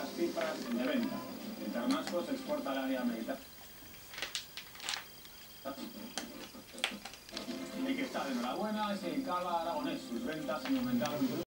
las cifras de venta. El Ternasco se exporta al área mediterránea. El que está de enhorabuena es el cava aragonés. Sus ventas han aumentado